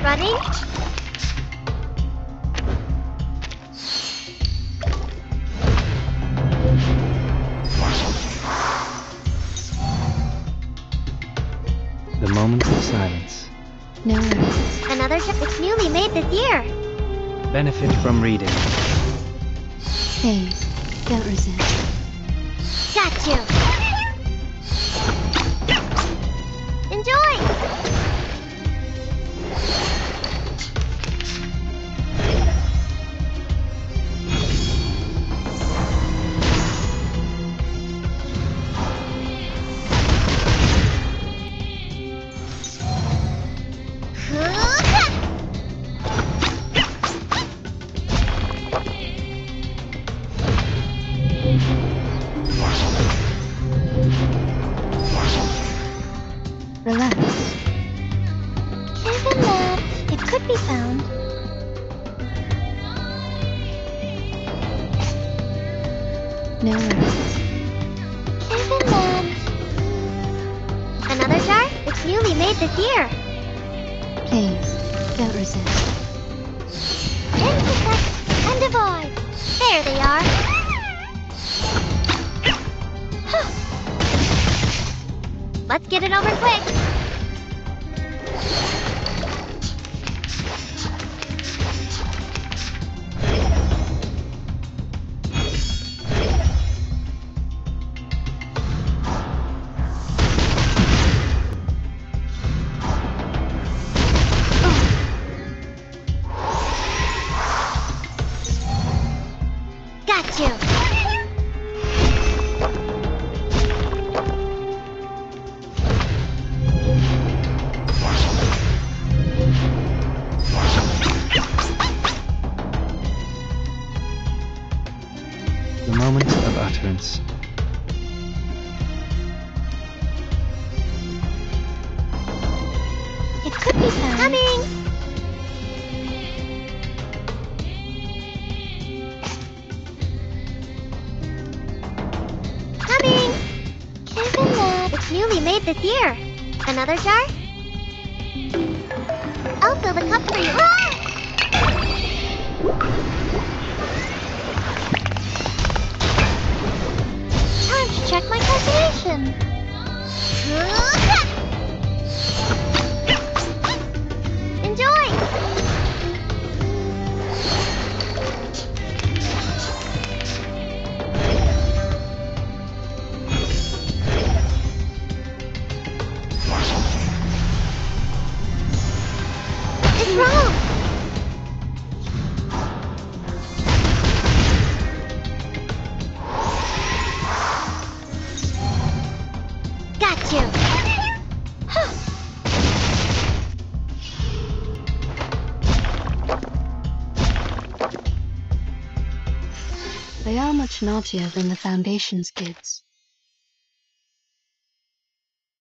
running? The moment of silence. No worries. Another job. It's newly made this year. Benefit from reading. Please, don't resist. Got you. Enjoy. Relax. Even that, it could be found. No worries. Even that. Another jar? It's newly made this year. Please, don't resist. Intersect and divide. There they are. Let's get it over quick. Got you. The moment of utterance. It could be found. Coming. Coming. Even that, it's newly made this year. Another jar? I'll fill the cup for you. Ah! Time to check my calculation. Enjoy! It's wrong! Got you! They are much naughtier than the Foundation's kids.